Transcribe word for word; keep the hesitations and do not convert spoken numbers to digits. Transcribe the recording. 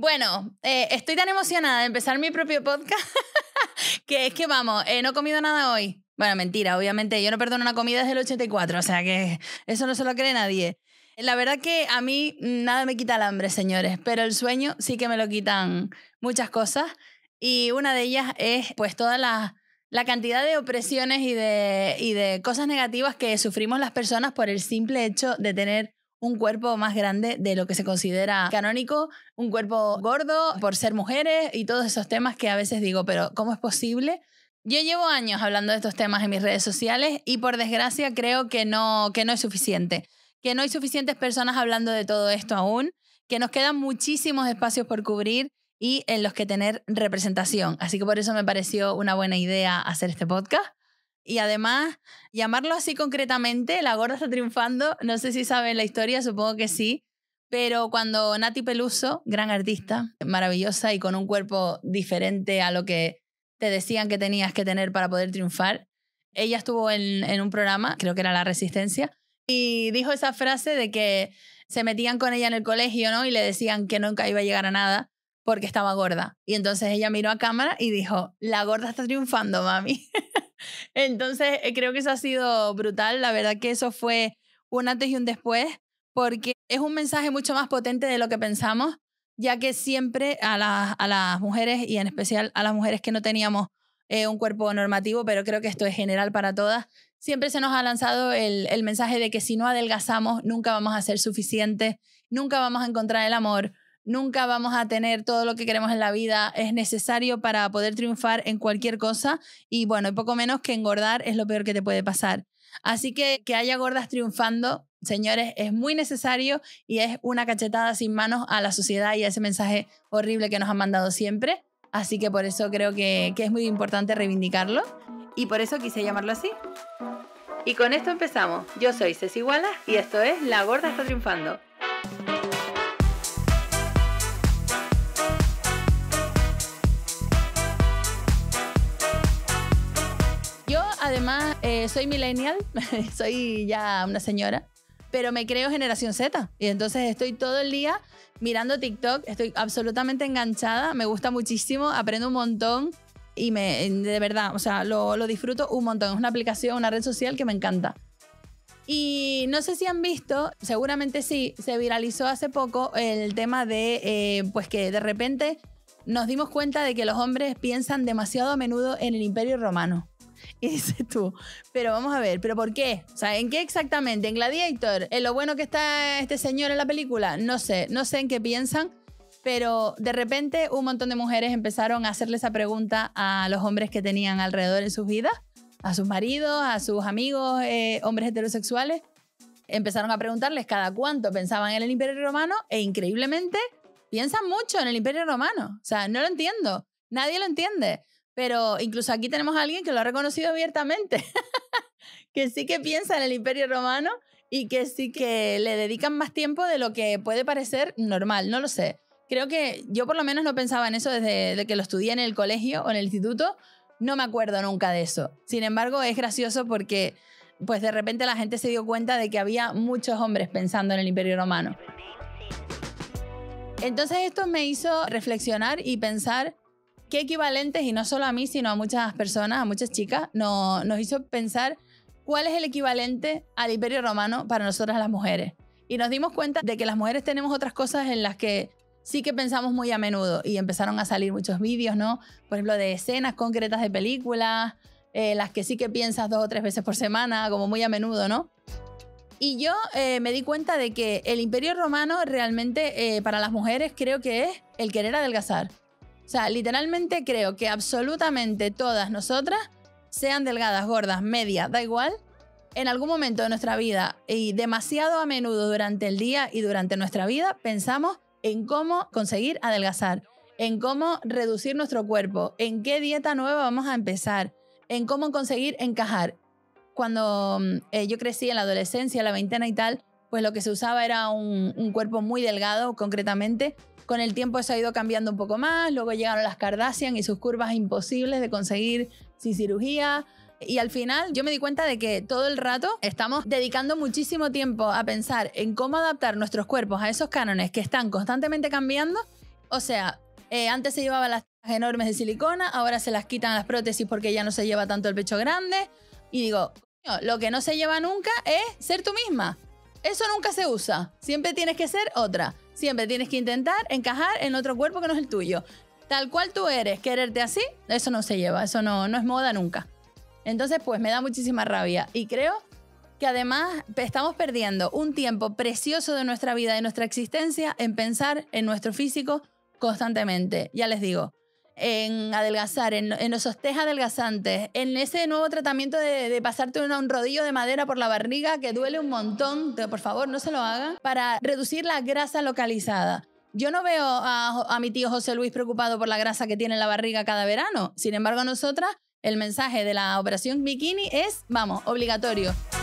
Bueno, eh, estoy tan emocionada de empezar mi propio podcast que es que, vamos, eh, no he comido nada hoy. Bueno, mentira, obviamente. Yo no perdono una comida desde el ochenta y cuatro, o sea que eso no se lo cree nadie. La verdad que a mí nada me quita el hambre, señores, pero el sueño sí que me lo quitan muchas cosas y una de ellas es pues toda la, la cantidad de opresiones y de, y de cosas negativas que sufrimos las personas por el simple hecho de tener un cuerpo más grande de lo que se considera canónico, un cuerpo gordo por ser mujeres y todos esos temas que a veces digo, pero ¿cómo es posible? Yo llevo años hablando de estos temas en mis redes sociales y por desgracia creo que no, que no es suficiente. Que no hay suficientes personas hablando de todo esto aún, que nos quedan muchísimos espacios por cubrir y en los que tener representación. Así que por eso me pareció una buena idea hacer este podcast. Y además, llamarlo así concretamente, La Gorda está triunfando, no sé si saben la historia, supongo que sí, pero cuando Nati Peluso, gran artista, maravillosa y con un cuerpo diferente a lo que te decían que tenías que tener para poder triunfar, ella estuvo en, en un programa, creo que era La Resistencia, y dijo esa frase de que se metían con ella en el colegio, ¿no? Y le decían que nunca iba a llegar a nada porque estaba gorda. Y entonces ella miró a cámara y dijo, la gorda está triunfando, mami. Entonces creo que eso ha sido brutal. La verdad que eso fue un antes y un después porque es un mensaje mucho más potente de lo que pensamos, ya que siempre a, la, a las mujeres y en especial a las mujeres que no teníamos eh, un cuerpo normativo, pero creo que esto es general para todas, siempre se nos ha lanzado el, el mensaje de que si no adelgazamos nunca vamos a ser suficientes, nunca vamos a encontrar el amor, nunca vamos a tener todo lo que queremos en la vida. Es necesario para poder triunfar en cualquier cosa y bueno, y poco menos que engordar es lo peor que te puede pasar. Así que que haya gordas triunfando, señores, es muy necesario y es una cachetada sin manos a la sociedad y a ese mensaje horrible que nos han mandado siempre. Así que por eso creo que, que es muy importante reivindicarlo y por eso quise llamarlo así. Y con esto empezamos. Yo soy Ceci Wallace y esto es La Gorda está triunfando. Yo además eh, soy millennial, soy ya una señora, pero me creo generación Z y entonces estoy todo el día mirando TikTok, estoy absolutamente enganchada, me gusta muchísimo, aprendo un montón. Y me, de verdad, o sea, lo, lo disfruto un montón. Es una aplicación, una red social que me encanta. Y no sé si han visto, seguramente sí, se viralizó hace poco el tema de, eh, pues que de repente nos dimos cuenta de que los hombres piensan demasiado a menudo en el Imperio Romano. Y dices tú, pero vamos a ver, ¿pero por qué? O sea, ¿en qué exactamente? ¿En Gladiator? ¿En lo bueno que está este señor en la película? No sé, no sé en qué piensan. Pero de repente un montón de mujeres empezaron a hacerle esa pregunta a los hombres que tenían alrededor en sus vidas, a sus maridos, a sus amigos, eh, hombres heterosexuales. Empezaron a preguntarles cada cuánto pensaban en el Imperio Romano e increíblemente piensan mucho en el Imperio Romano. O sea, no lo entiendo, nadie lo entiende. Pero incluso aquí tenemos a alguien que lo ha reconocido abiertamente, que sí que piensa en el Imperio Romano y que sí que le dedican más tiempo de lo que puede parecer normal, no lo sé. Creo que yo por lo menos no pensaba en eso desde que lo estudié en el colegio o en el instituto. No me acuerdo nunca de eso. Sin embargo, es gracioso porque pues de repente la gente se dio cuenta de que había muchos hombres pensando en el Imperio Romano. Entonces esto me hizo reflexionar y pensar qué equivalentes, y no solo a mí, sino a muchas personas, a muchas chicas, no, nos hizo pensar cuál es el equivalente al Imperio Romano para nosotras las mujeres. Y nos dimos cuenta de que las mujeres tenemos otras cosas en las que sí que pensamos muy a menudo y empezaron a salir muchos vídeos, ¿no? Por ejemplo, de escenas concretas de películas, eh, las que sí que piensas dos o tres veces por semana, como muy a menudo, ¿no? Y yo eh, me di cuenta de que el Imperio Romano realmente eh, para las mujeres creo que es el querer adelgazar. O sea, literalmente creo que absolutamente todas nosotras, sean delgadas, gordas, medias, da igual, en algún momento de nuestra vida y demasiado a menudo durante el día y durante nuestra vida pensamos en cómo conseguir adelgazar, en cómo reducir nuestro cuerpo, en qué dieta nueva vamos a empezar, en cómo conseguir encajar. Cuando eh, yo crecí en la adolescencia, la veintena y tal, pues lo que se usaba era un, un cuerpo muy delgado, concretamente. Con el tiempo eso ha ido cambiando un poco más, luego llegaron las Kardashian y sus curvas imposibles de conseguir sin cirugía. Y al final yo me di cuenta de que todo el rato estamos dedicando muchísimo tiempo a pensar en cómo adaptar nuestros cuerpos a esos cánones que están constantemente cambiando O sea, eh, antes se llevaban las tetas enormes de silicona, ahora se las quitan las prótesis porque ya no se lleva tanto el pecho grande. Y digo, coño, lo que no se lleva nunca es ser tú misma. Eso nunca se usa. Siempre tienes que ser otra. Siempre tienes que intentar encajar en otro cuerpo que no es el tuyo. Tal cual tú eres, quererte así, eso no se lleva, eso no, no es moda nunca. Entonces, pues me da muchísima rabia. Y creo que además estamos perdiendo un tiempo precioso de nuestra vida, de nuestra existencia, en pensar en nuestro físico constantemente. Ya les digo, en adelgazar, en, en esos test adelgazantes, en ese nuevo tratamiento de, de pasarte un, un rodillo de madera por la barriga que duele un montón, por favor, no se lo hagan, para reducir la grasa localizada. Yo no veo a, a mi tío José Luis preocupado por la grasa que tiene en la barriga cada verano. Sin embargo, nosotras, el mensaje de la operación bikini es, vamos, obligatorio.